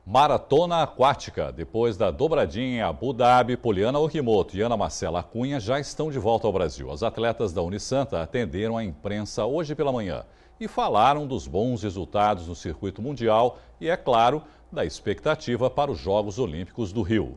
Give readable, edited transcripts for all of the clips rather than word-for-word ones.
Maratona aquática. Depois da dobradinha em Abu Dhabi, Poliana Okimoto e Ana Marcela Cunha já estão de volta ao Brasil. As atletas da Unisanta atenderam a imprensa hoje pela manhã e falaram dos bons resultados no circuito mundial e, é claro, da expectativa para os Jogos Olímpicos do Rio.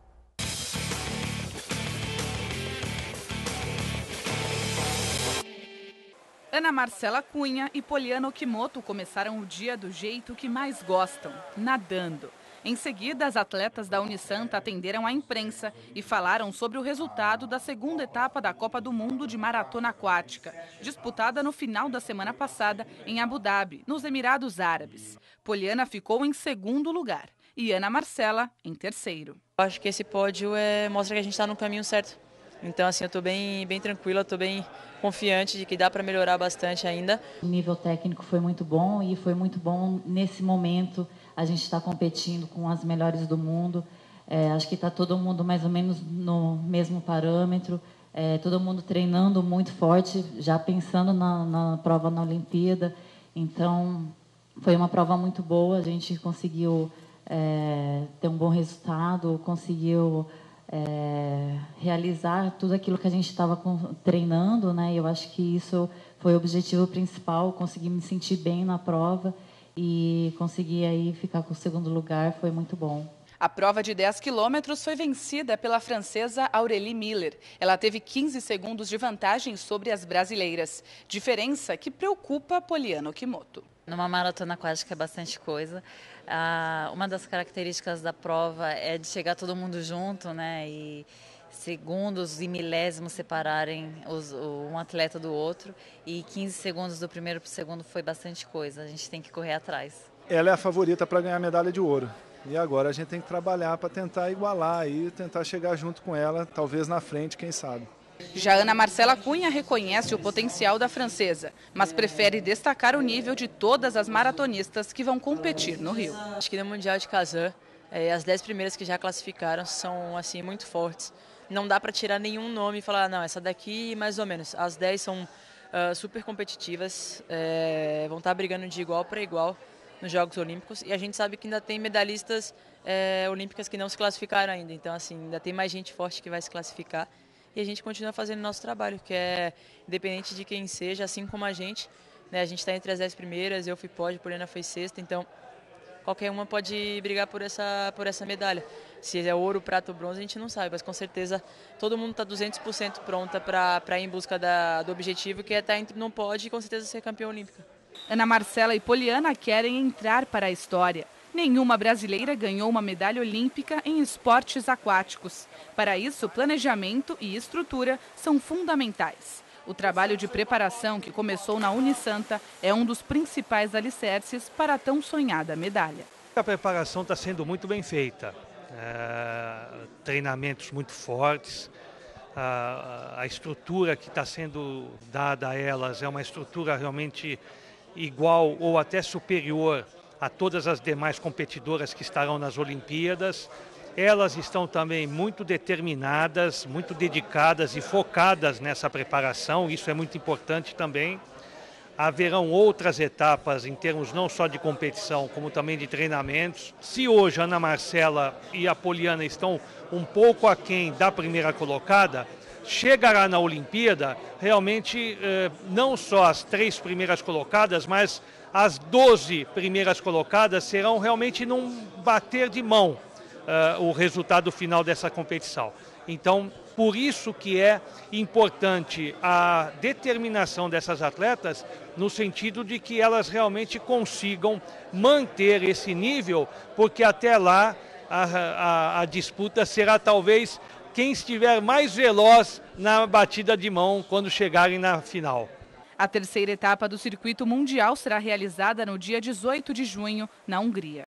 Ana Marcela Cunha e Poliana Okimoto começaram o dia do jeito que mais gostam, nadando. Em seguida, as atletas da Unisanta atenderam a imprensa e falaram sobre o resultado da segunda etapa da Copa do Mundo de Maratona Aquática, disputada no final da semana passada em Abu Dhabi, nos Emirados Árabes. Poliana ficou em segundo lugar e Ana Marcela em terceiro. Acho que esse pódio mostra que a gente está no caminho certo. Então, assim, eu estou bem tranquila, estou bem confiante de que dá para melhorar bastante ainda. O nível técnico foi muito bom e foi muito bom nesse momento. A gente está competindo com as melhores do mundo. Acho que está todo mundo mais ou menos no mesmo parâmetro. Todo mundo treinando muito forte, já pensando na prova na Olimpíada. Então, foi uma prova muito boa. A gente conseguiu ter um bom resultado, conseguiu realizar tudo aquilo que a gente estava treinando, né? Eu acho que isso foi o objetivo principal, conseguir me sentir bem na prova e conseguir aí ficar com o segundo lugar, foi muito bom. A prova de 10 quilômetros foi vencida pela francesa Aurélie Miller. Ela teve 15 segundos de vantagem sobre as brasileiras, diferença que preocupa Poliana Okimoto. Numa maratona aquática é bastante coisa. Uma das características da prova é de chegar todo mundo junto, né? E segundos e milésimos separarem um atleta do outro. E 15 segundos do primeiro para o segundo foi bastante coisa. A gente tem que correr atrás. Ela é a favorita para ganhar a medalha de ouro. E agora a gente tem que trabalhar para tentar igualar e tentar chegar junto com ela, talvez na frente, quem sabe. Já Ana Marcela Cunha reconhece o potencial da francesa, mas prefere destacar o nível de todas as maratonistas que vão competir no Rio. Acho que no Mundial de Kazan, as 10 primeiras que já classificaram são assim muito fortes. Não dá para tirar nenhum nome e falar, não, essa daqui mais ou menos. As 10 são super competitivas, vão estar brigando de igual para igual nos Jogos Olímpicos. E a gente sabe que ainda tem medalhistas olímpicas que não se classificaram ainda. Então, assim, ainda tem mais gente forte que vai se classificar. E a gente continua fazendo nosso trabalho, que é independente de quem seja, assim como a gente, né? A gente está entre as 10 primeiras, eu fui pódio, Poliana foi sexta, então qualquer uma pode brigar por essa medalha. Se é ouro, prata ou bronze, a gente não sabe, mas com certeza todo mundo está 200% pronta para ir em busca do objetivo, que é estar no pódio e com certeza ser campeã olímpica. Ana Marcela e Poliana querem entrar para a história. Nenhuma brasileira ganhou uma medalha olímpica em esportes aquáticos. Para isso, planejamento e estrutura são fundamentais. O trabalho de preparação que começou na Unisanta é um dos principais alicerces para a tão sonhada medalha. A preparação está sendo muito bem feita. Treinamentos muito fortes. A estrutura que está sendo dada a elas é uma estrutura realmente igual ou até superior a todas as demais competidoras que estarão nas Olimpíadas. Elas estão também muito determinadas, muito dedicadas e focadas nessa preparação, isso é muito importante também. Haverão outras etapas em termos não só de competição, como também de treinamentos. Se hoje a Ana Marcela e a Poliana estão um pouco aquém da primeira colocada, chegará na Olimpíada realmente não só as 3 primeiras colocadas, mas as 12 primeiras colocadas serão realmente num bater de mão o resultado final dessa competição. Então, por isso que é importante a determinação dessas atletas no sentido de que elas realmente consigam manter esse nível, porque até lá a disputa será talvez quem estiver mais veloz na batida de mão quando chegarem na final. A terceira etapa do circuito mundial será realizada no dia 18 de junho, na Hungria.